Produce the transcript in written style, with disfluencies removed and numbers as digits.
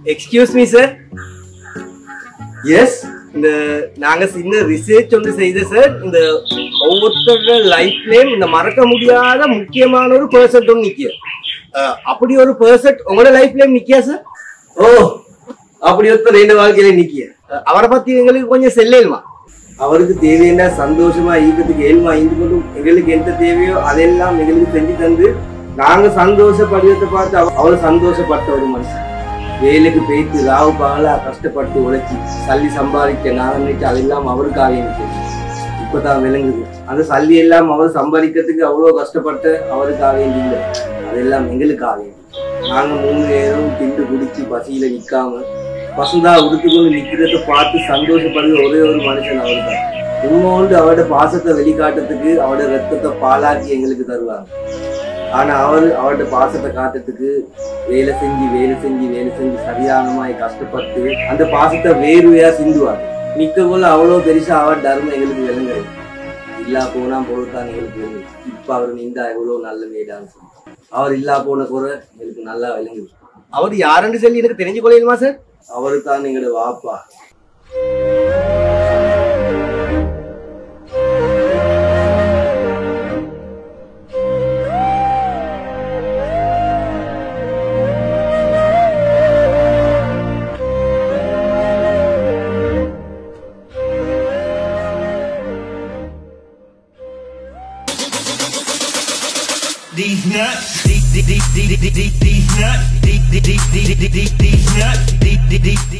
Excuse me, sir. Yes. இந்த நாங்க சின்ன ரிசர்ச் ஒன்று செய்த சார். இந்த ஒவ்வொருத்தரோட லைஃப்லயும் இந்த மறக்க முடியாத முக்கியமான ஒரு பர்சன் ஒன்று நிக்கிய. அப்படி ஒரு பர்சன் உங்களோட லைஃப்லயும் நிக்கியா சார்? ஓ, அப்படி ஒருத்தர் ரெண்டு வாழ்க்கையில நிக்கிய. அவரை பத்தி எங்களுக்கு கொஞ்சம் செல்லேல்மா. அவருக்கு தேவையான சந்தோஷமா ஈக்கத்துக்கு ஏழ்மா இருந்து கொண்டும் எங்களுக்கு எந்த தேவையோ அதெல்லாம் எங்களுக்கு செஞ்சு தந்து நாங்க சந்தோஷப்படுவதை பார்த்து அவர் சந்தோஷப்பட்ட ஒரு மனுஷன். வேலைக்கு போயிட்டு ராவு பகலா கஷ்டப்பட்டு உழைச்சி சல்லி சம்பாதிக்க நான் நினைச்சு அதெல்லாம் அவருக்காக எனக்கு இப்பதான் விளங்குது. அந்த சல்லி எல்லாம் அவர் சம்பாதிக்கிறதுக்கு அவ்வளவு கஷ்டப்பட்டு அவருக்காக இல்லை, அதெல்லாம் எங்களுக்காக. நாங்க 3 பேரும் திண்டு குடிச்சு பசியில நிக்காம பசுந்தா உடுத்துக்கொண்டு நிக்கிறத பார்த்து சந்தோஷப்படுற ஒரே ஒரு மனுஷன் அவர் தான். உண்மையோண்டு அவரோட பாசத்தை வெளிக்காட்டுறதுக்கு அவரோட ரத்தத்தை பாலாக்கி எங்களுக்கு தருவாங்க. ஆனா அவரோட பாசத்தை காட்டுறதுக்கு வேலை செஞ்சு சரியானமாய் கஷ்டப்பட்டு அந்த பாசத்தை வேறுவையா சிந்துவாங்க. மிக்க போல அவ்வளவு பெருசா அவர் தர்மம் எங்களுக்கு விளங்குறது இல்லா போனா பொழுதுதான் எங்களுக்கு விளங்குது. இப்ப அவர் நின்றா எவ்வளவு நல்ல மேடான்னு சொல்லி அவர் இல்லா போன குறை எங்களுக்கு நல்லா விளங்குது. அவர் யாருன்னு சொல்லி எனக்கு தெரிஞ்சு கொள்ளையுமா சார்? அவரு தான் எங்களோட வாப்பா. These nuts, these nuts, these nuts.